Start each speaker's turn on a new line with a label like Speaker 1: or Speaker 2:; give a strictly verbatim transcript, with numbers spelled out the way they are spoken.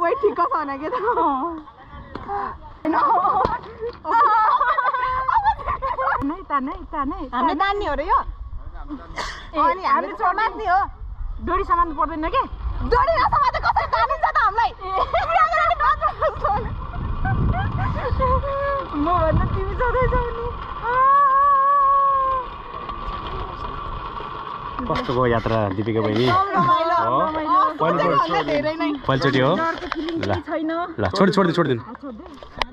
Speaker 1: सबै ठिक छ भने के त नै तानै तानै हामी तान्ने हो र यो अनि हामी चोमात्ने हो डोरी सामान पर्दैन के डोरी नसमाते कसरी तानिन्छ त हामीलाई म भन्न तिमी सधैँ जाउने
Speaker 2: कस्तोको यात्रा दिपिका बहिनी पहिलोचोटि हो ल ल छोड छोडिदिनु छोडिदिनु